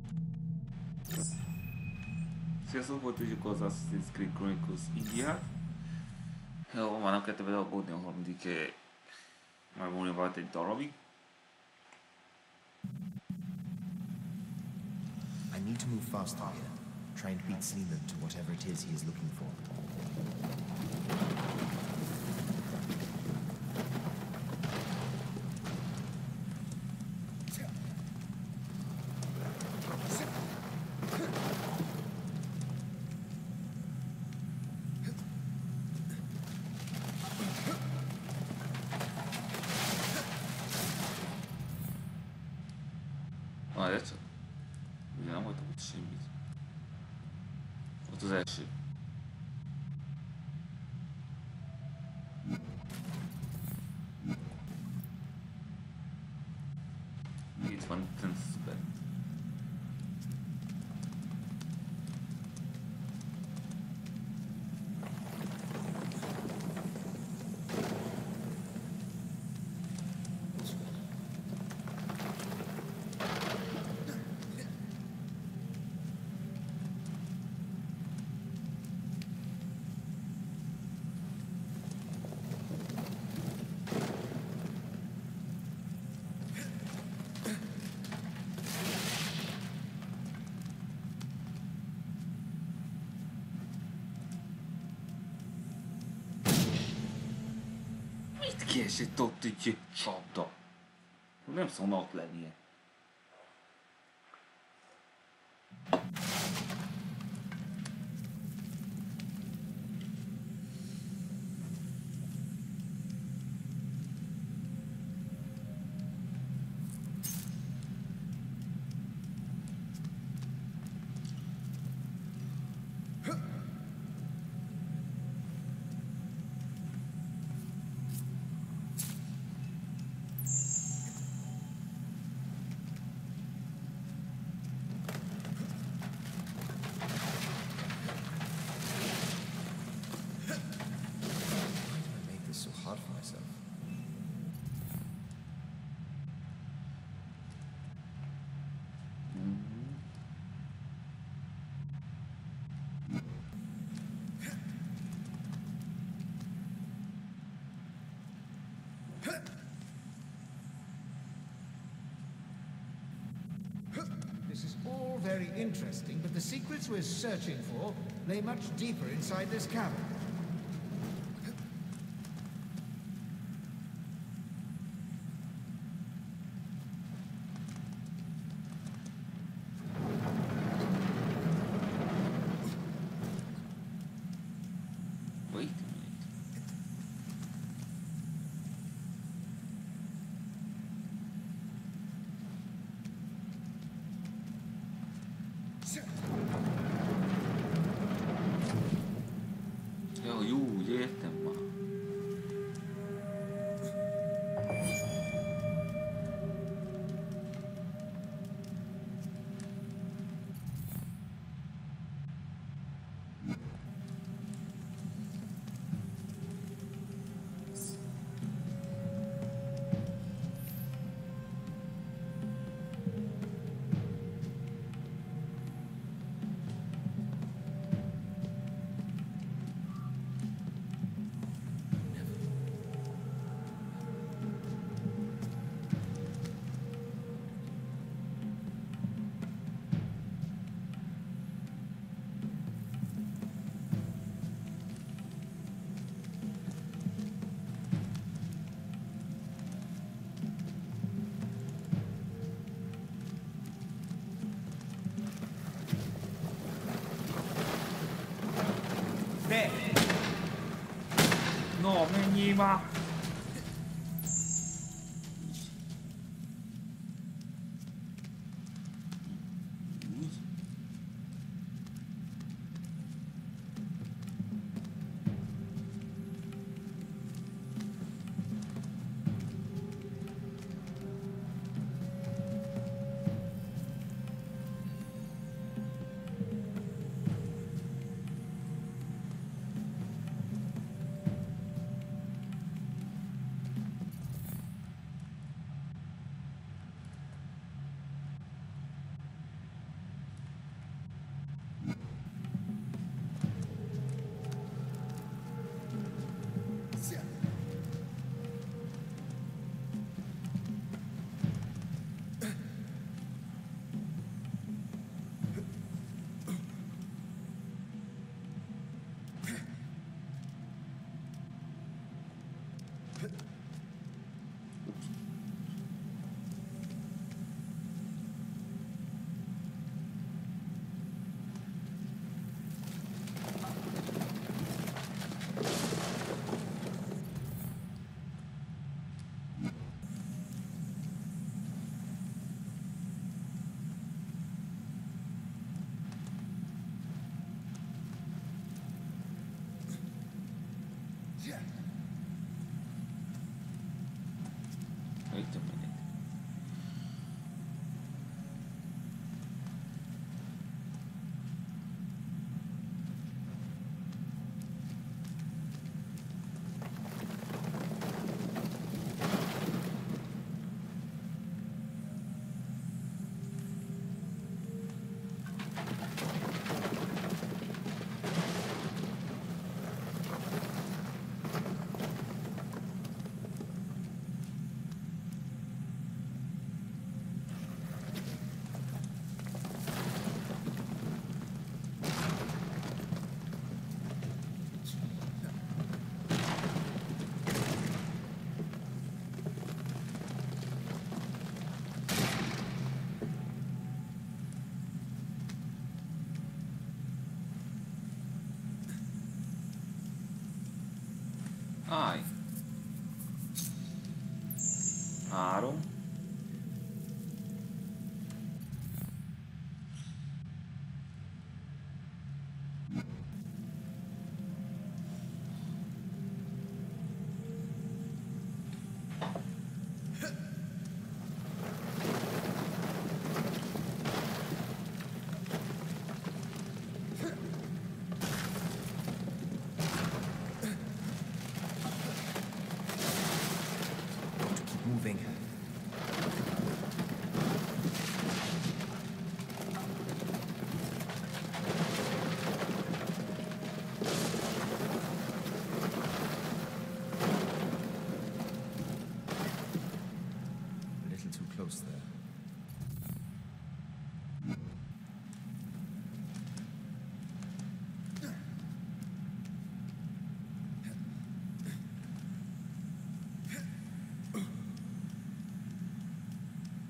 Se eu só vou ter com os Assassin's Creed Chronicles India, ma nem kell vele aggódni a harmadik már volna vált egy darabig. I need to move faster here, trying to beat Sleeman to whatever it is he is looking for. Egyszer. Ugye nem voltam ott semmit. Ott az első. Itt van, itt szuper. Mit kiesett ott egy csapda? Nem szabad ott lennie. This is all very interesting, but the secrets we're searching for lay much deeper inside this cavern. Wait a minute. Ja, jó, értem már. There! No, menjél már! Úgy.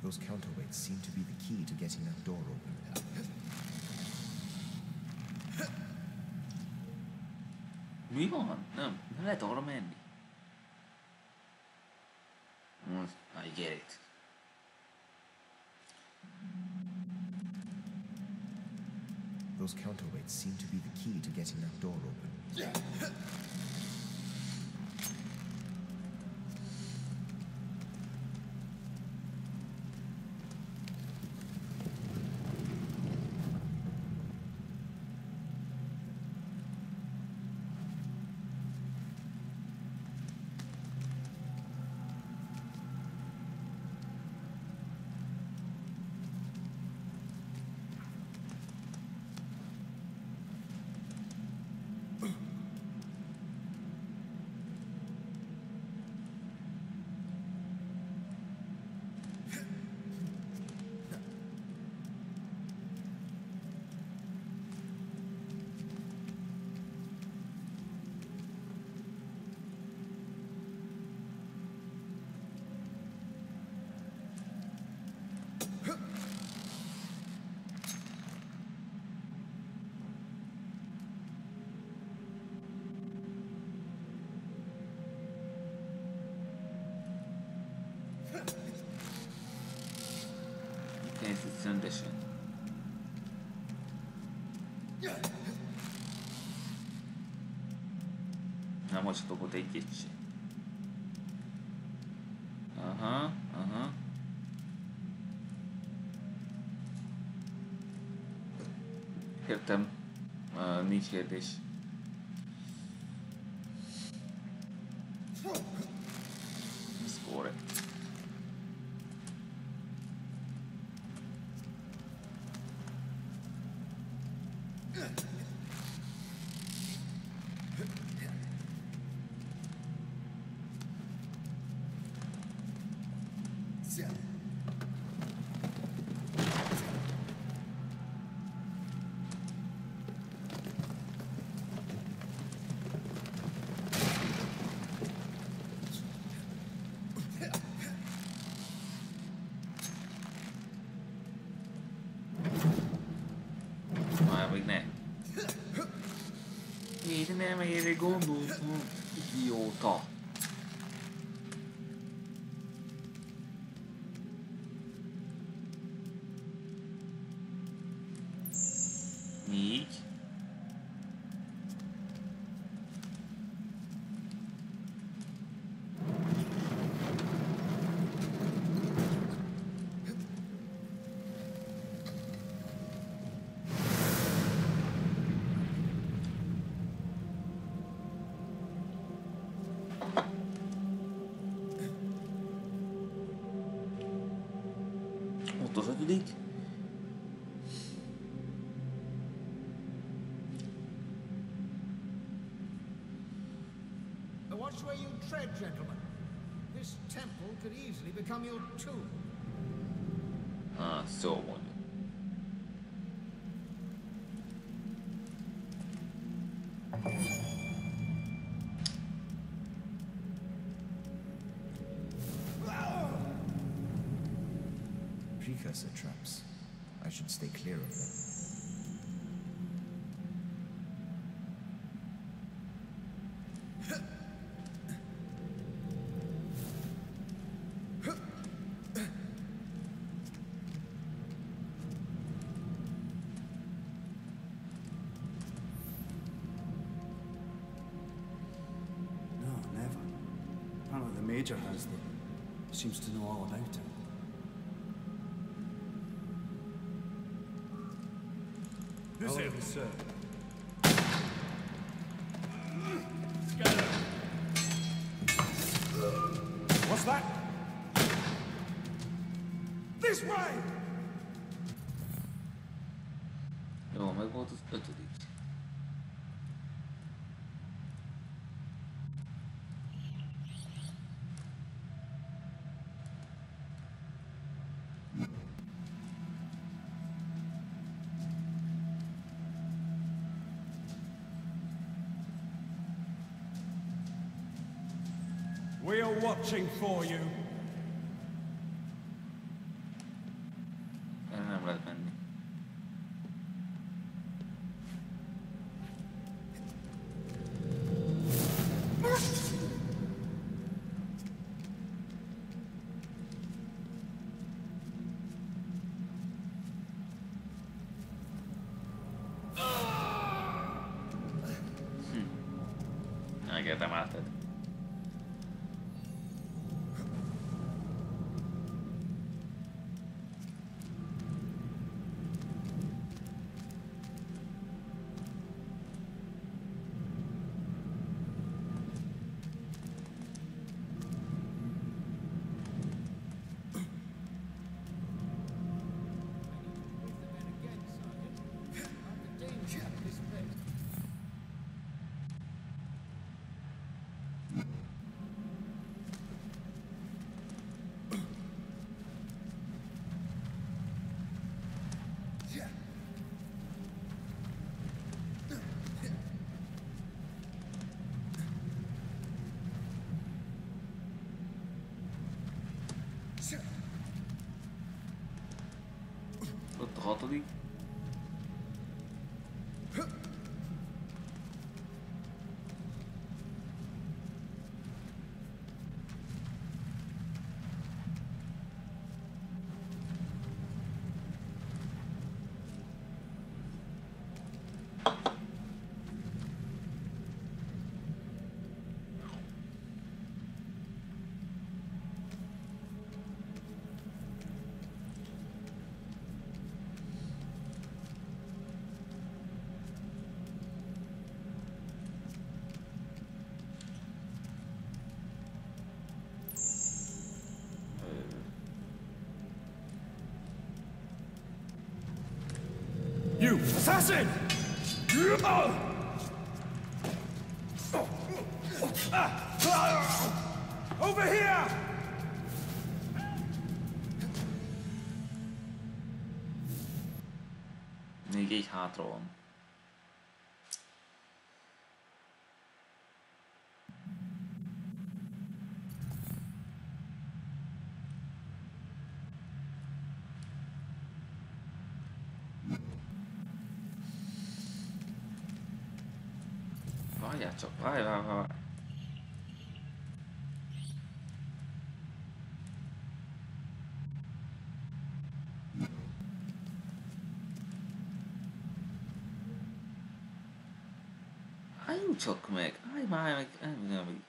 Those counterweights seem to be the key to getting that door open. Mi van? Nem lehet arra menni. I get it. Those counterweights seem to be the key to getting that door open. Készít szöndesen. Nem mocsatok ott egyet se. Aha. Értem. Nincs kérdés. Ez korrekt. Nem erre gondoltam, idióta. Így. Ott az ötödik. Watch where you tread, gentlemen. This temple could easily become your tomb. Szó mondja. Precursor traps. I should stay clear of them. No, never. Apparently the Major has them. Seems to know all about it. This Hello, is sir. Scatter. What's that? This way! Jó, meg volt az ötödik. We are watching for you. megérdemelted. Ott a hatodik. You assassin! Over here! Még egy hátra van. Várjál csak, várj. Álljunk csak meg, állj már meg, nem.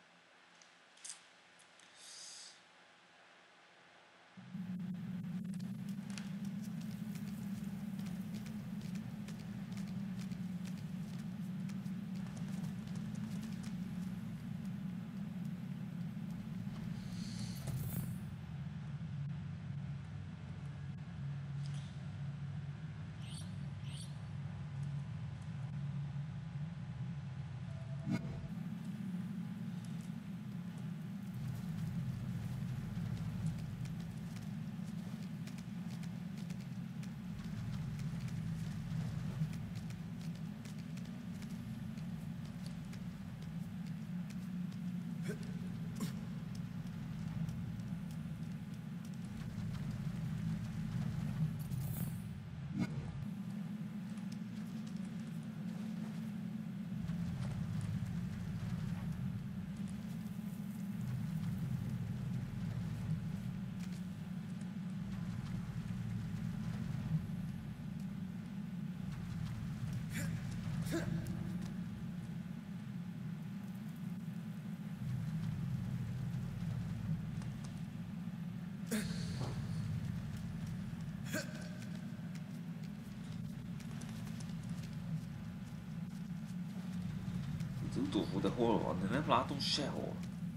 Utolsó, de hol van? De nem látom sehol.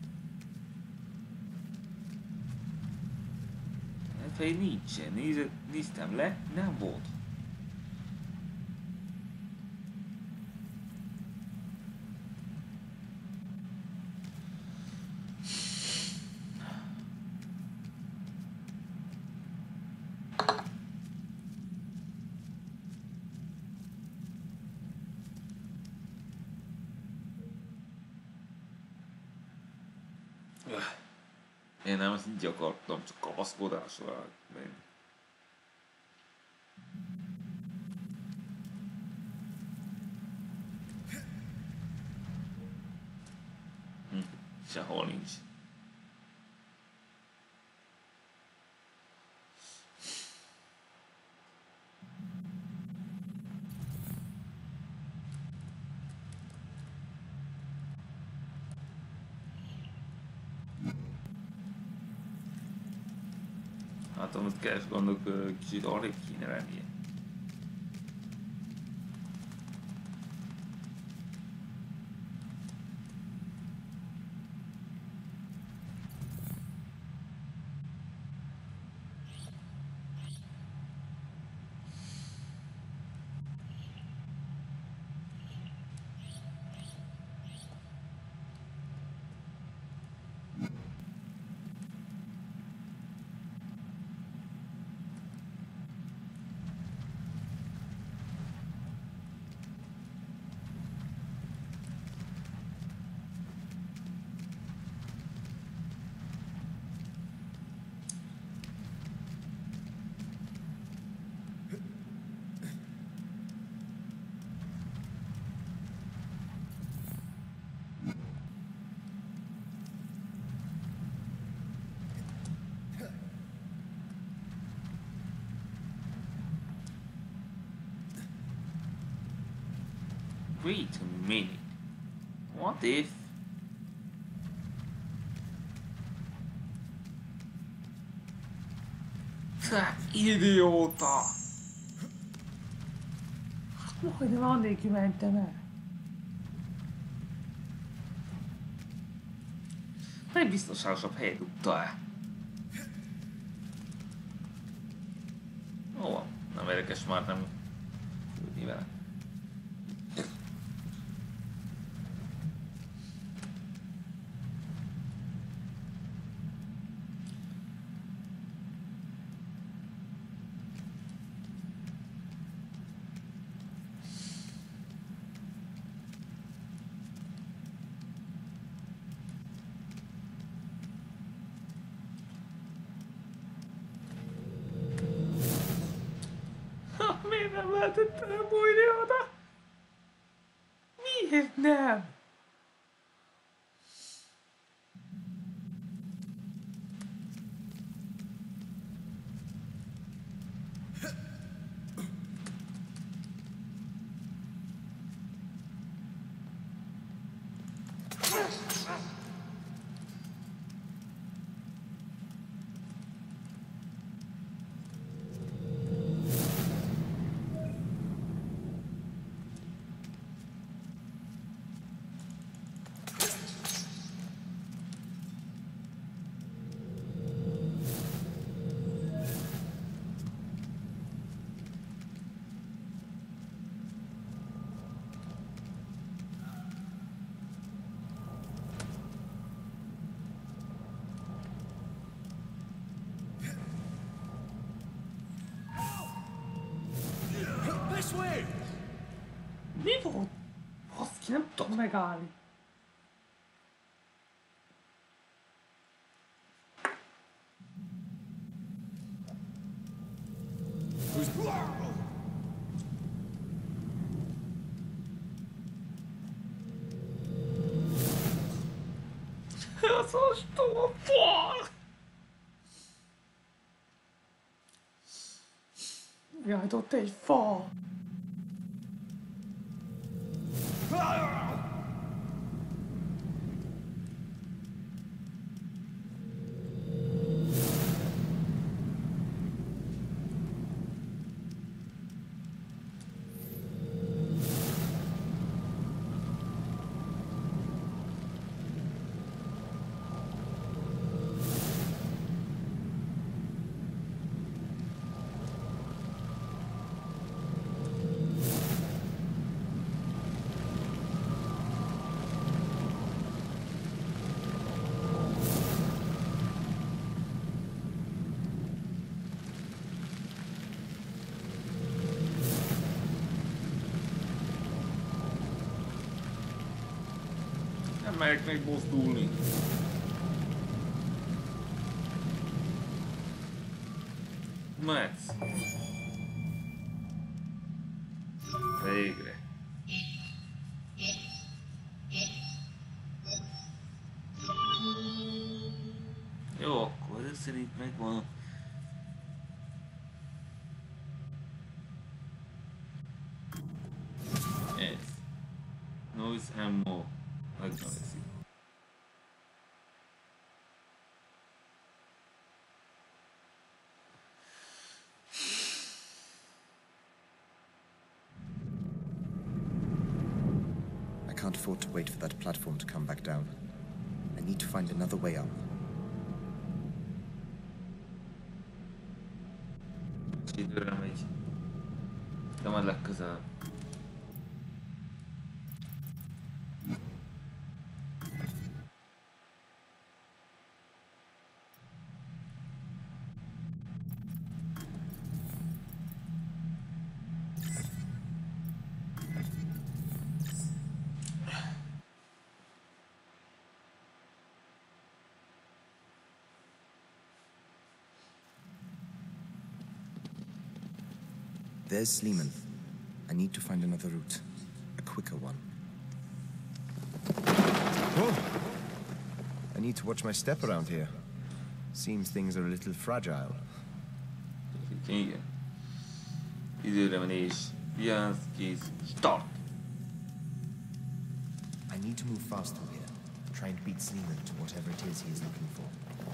Felé nincsen. Néztem le, nem volt. Én nem ezt így akartam, csak kapaszkodásra menni. Sehol nincs. tudom, hogy keres gondok kicsit arrébb kéne lennie. Wait a minute. What if... Idióta! Majdnem annélkül mentem el. Legbiztonságosabb helyet dugta el. Ó, nem érdekes már nem fújni vele. Miért nem lehetett elbújni oda? Miért nem? This way! Mi volt? Baszki, nem tudom megállni. Ez ostoba fal! Jaj, ott egy fa. Nem merek megmozdulni. Mehetsz. Végre. Jó, akkor ez szerint megvan. Ez. Noise ammo. Megnöveszi. can't afford to wait for that platform to come back down. I need to find another way up. Időre megy. De majd legközelebb. There's Sleeman. I need to find another route. A quicker one. Whoa! I need to watch my step around here. Seems things are a little fragile. Igen. Időre menés. Vigyázz, kész. Start! I need to move fast through here. Try and beat Sleeman to whatever it is he is looking for.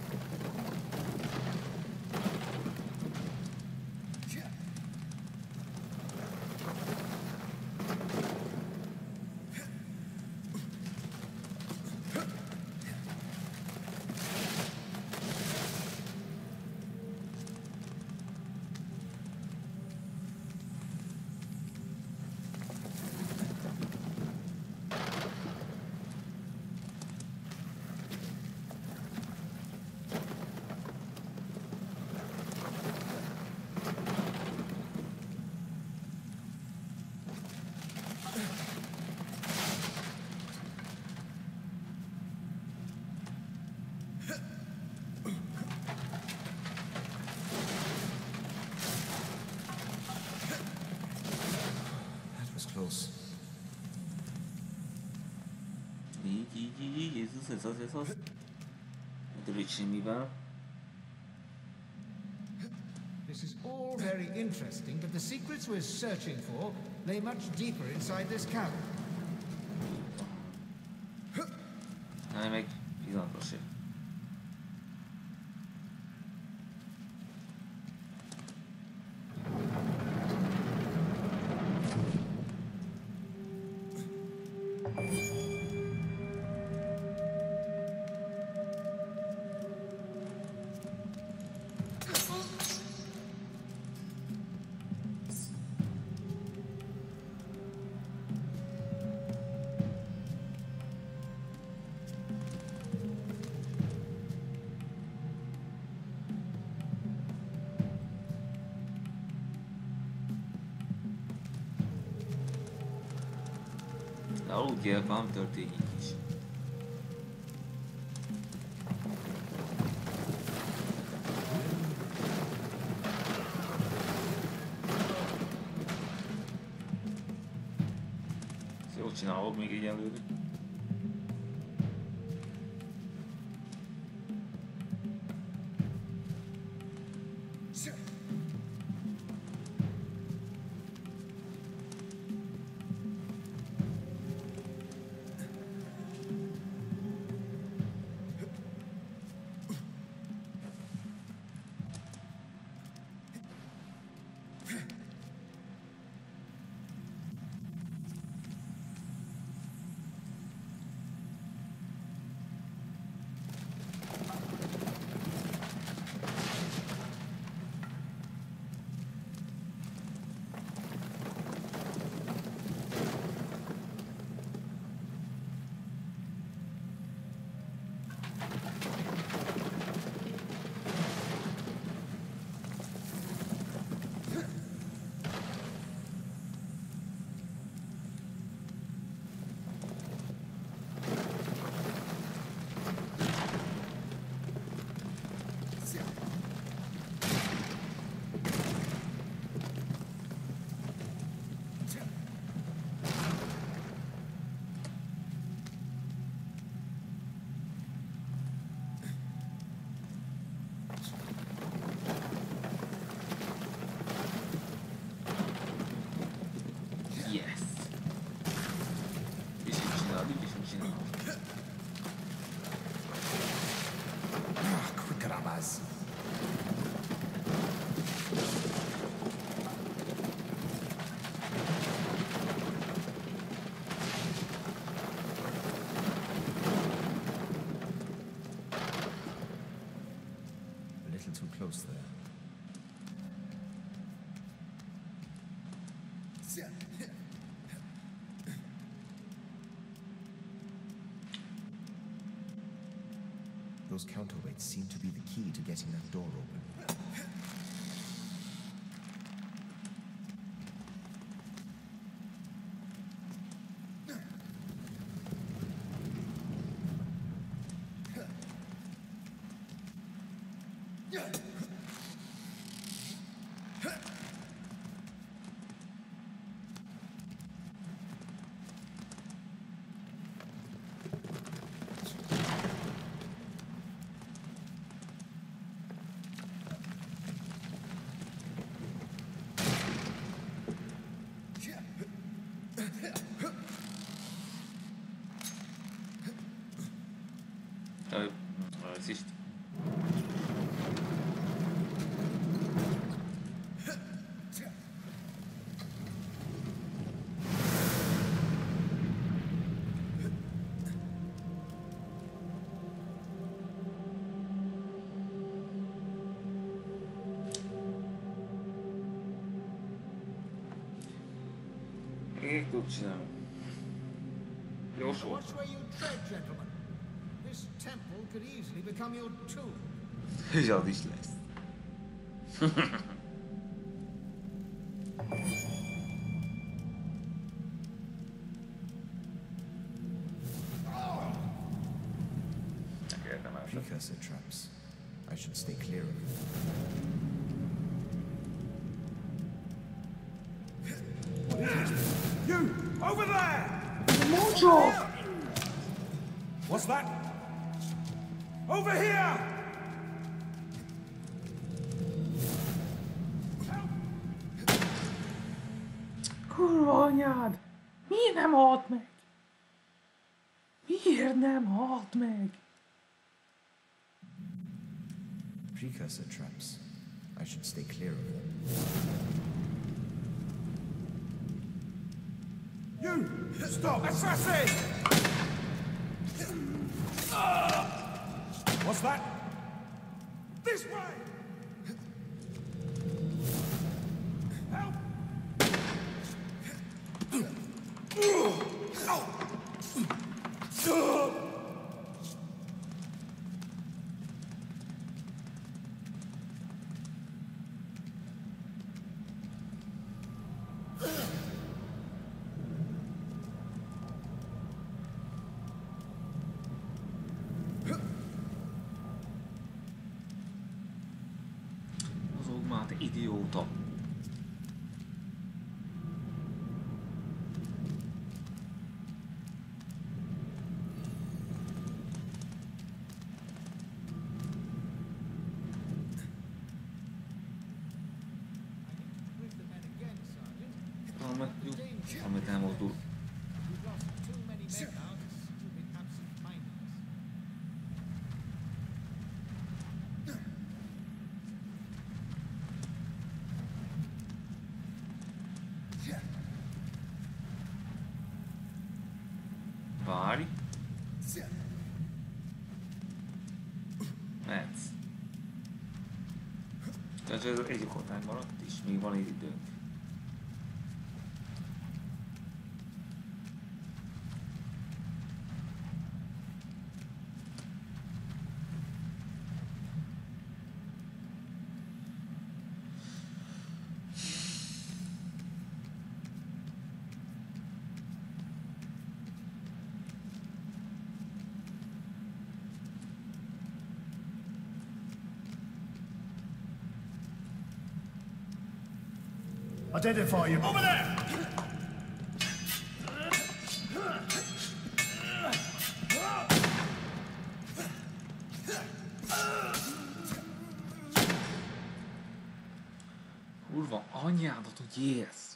Close. Jézus. Medricsi mivel? This is all very interesting, but the secrets we're searching for lay much deeper inside this cavern. Hát meg pillanatos. De aludjál, ha nem történik is. Ezt jól csinálod még egyelőre. close there. Those counterweights seem to be the key to getting that door open. Resist. Watch where you tread, gentlemen. This temple could easily become your tomb. Ja, die is lijst. Precursor traps. I should stay clear of them. You! Over there! Mucho! What's that? Over here! Kurva anyád! Miért nem halt meg? Miért nem halt meg? Precursor traps. I should stay clear of them. You! Stop! Assassin! What's that? This way! Help! Mozog már, te idióta! With the men again, Sergeant. Jó, amit elmozdul. We've lost too many men now to stupid absent-mindedness. Várj. Mehetsz. Tehát ez egyik oldalán maradt is, még van időnk. Identify you. Over there! Kurva anyádat, hogy élsz!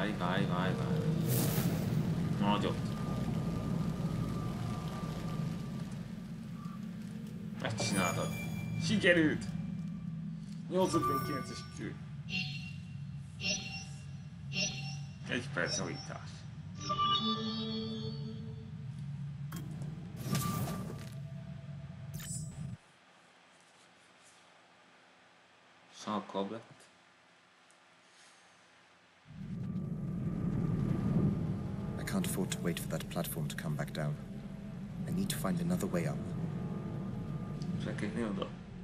Várj. Nagyot. Megcsináltad. Sikerült! 859-es kő. 1 perc javítás. Sarkabb lett. I can't afford to wait for that platform to come back down. I need to find another way up. Feküdni oda.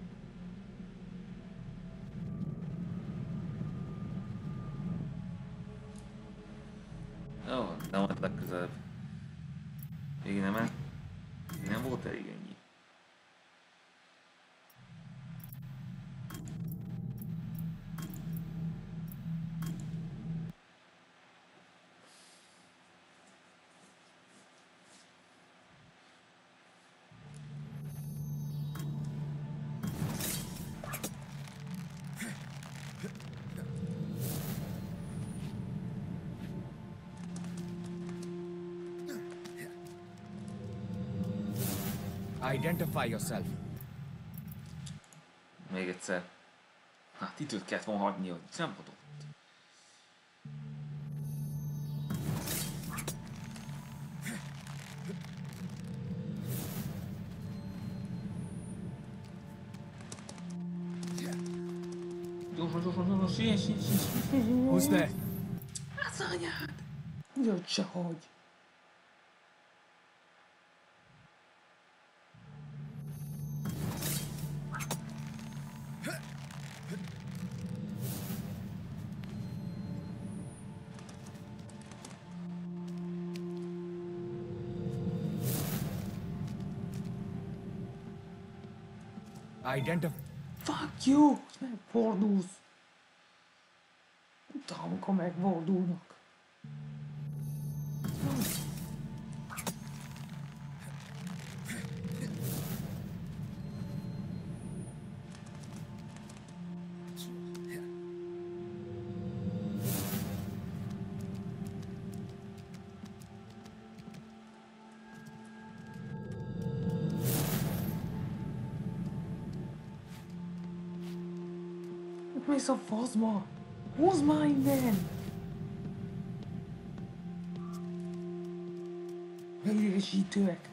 Jó, de majd legközelebb. Még nem volt elég ennyi. Identify yourself. Még egyszer. Hát időt kellett volna hagyni, hogy nem adott. Gyorsan, siess. Who's there? Az anyád! Ugyan se hagy. Identify. Fuck you! Megfordulsz! Utána, amikor megfordulnak. Mész a faszba! Húzd már innen! Megidegesítőek!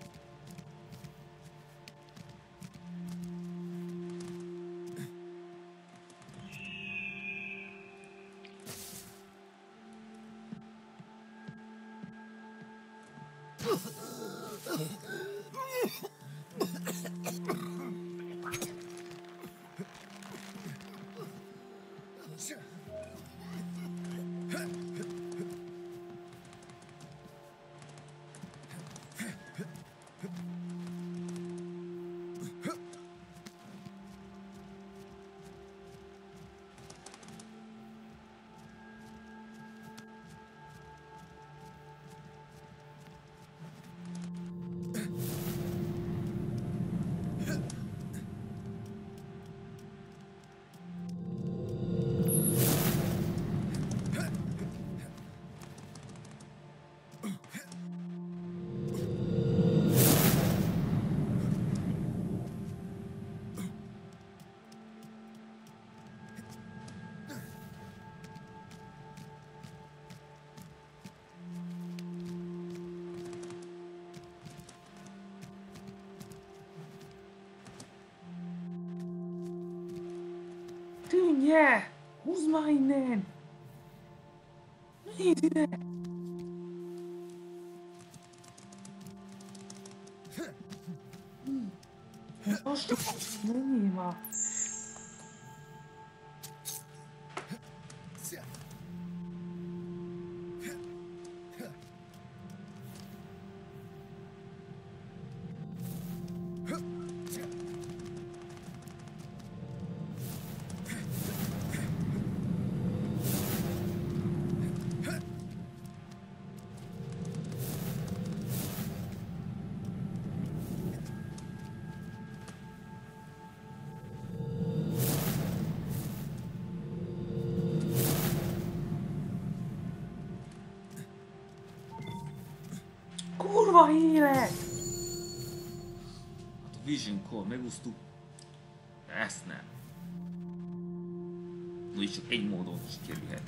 Tűnj el! Húzd már innen! Nézd ide! Most menjél már! kurva élet! Hát a Vision Core megúsztuk. Ezt nem. No, és csak egy módon sikerülhet.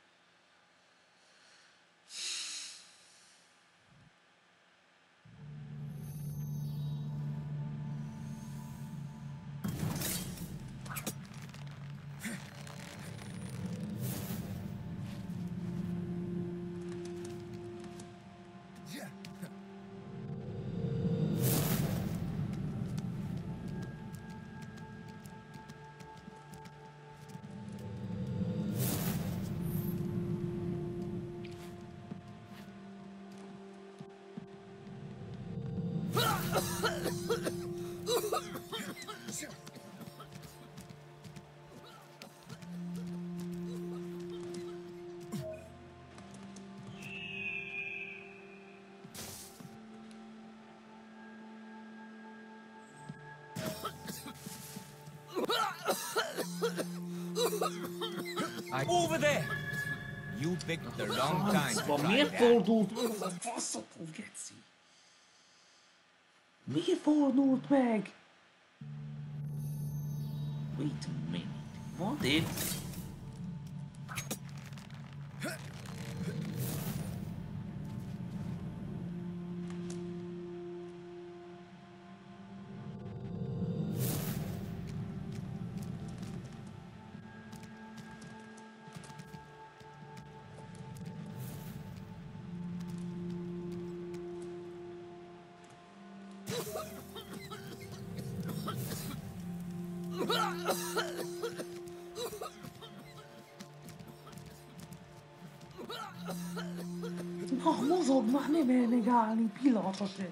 Over there! You picked the wrong time to Francba, try miért that. fordult meg az a faszopó geci? Miért fordult meg? Wait a minute. What if... Na, mozog már, nem mer megállni, pillanatra se.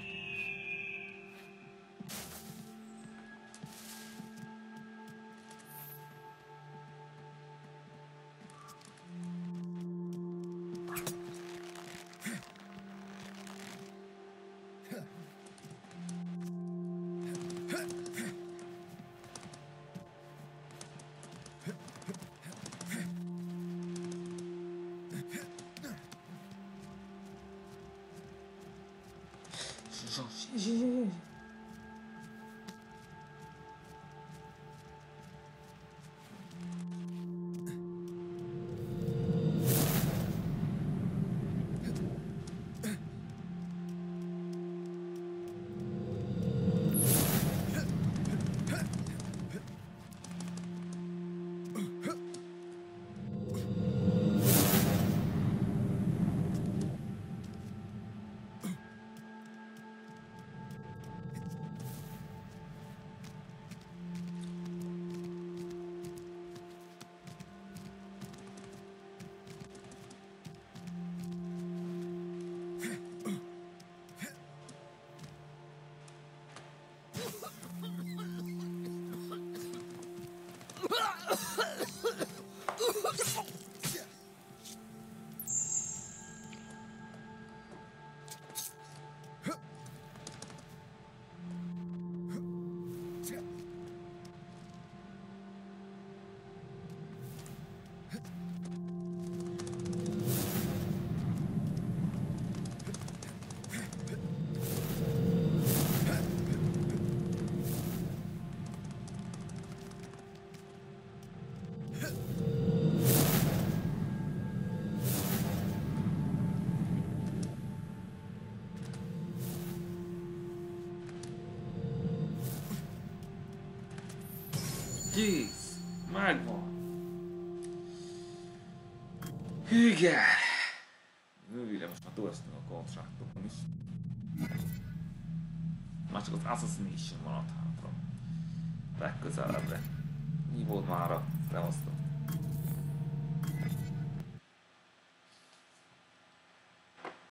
Kész! Megvan! Igen! Végre most már túlesztünk a kontraktokon is. Már csak az Assassination maradt hátra. Legközelebbre. Mi volt mára? Szevasztok!